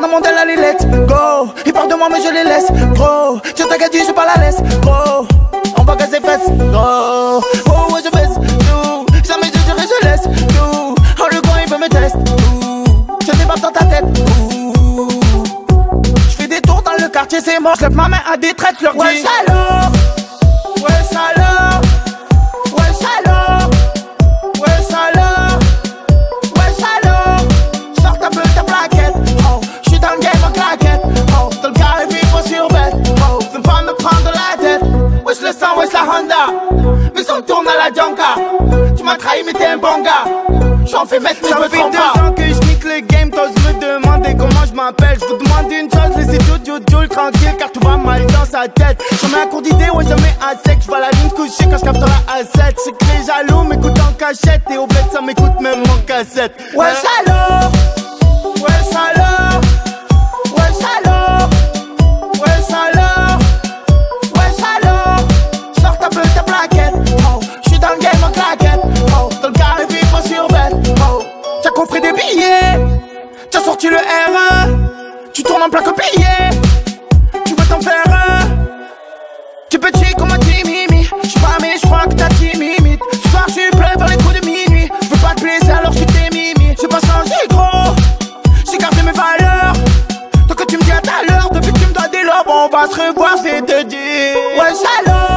dans mon tel, allez let's go. Ils parlent de moi mais je les laisse, gros. Tu t'inquiète, je suis pas la laisse, gros. On va casser fesses, gros. Oh ouais je baisse, tout. Jamais je dirai je laisse, tout. Oh le coin il veut me tester, tout. Je débarque dans ta tête, tout. Je fais des tours dans le quartier, c'est mort. Je lève ma main à des traites, leur dis ouais alors, ouais alors, ouais alors, ouais alors, ouais alors. Sors un peu ta plaquette, oh. J'suis dans le game en claquette, oh. Dans le carré vivre sur bête, oh. Veux pas me prendre la tête. Wesh le sang, wesh la Honda. Mais on tourne à la Djanka. Tu m'as trahi mais t'es un bon gars. J'en fais mettre mais je me trompe pas. Ça fait 2 ans que je nique le game, t'oses me demander comment je m'appelle. Je vous demande une chose, laissez Jojo tranquille car tout va mal dans sa tête. Jamais un cours d'idée, ouais jamais à sec. J'vois la ligne coucher quand je capte la A7. C'est que les jaloux m'écoutent en cachette. Et au bled ça m'écoute même en cassette. Ouais alors, ouais alors, ouais alors, ouais alors, ouais alors. Sors un peu ta plaquette, oh. J'suis dans le game en claquette, oh. Dans le carré vivre sur bête, oh. T'as coffré des billets, t'as sorti le R1. Tu tournes en plaque au billet, tu veux t'en faire un. Tu petit comme un timimi. J'suis pas mais j'crois que t'as timimite. Ce soir j'suis plein vers les coups de minuit. J'veux pas te blesser alors j'suis tes mimi. J'ai pas changé gros, j'ai gardé mes valeurs. Donc que tu me dis à ta l'heure, depuis que tu me dois des lobes, on va se revoir, j'vais te dire ouais alors.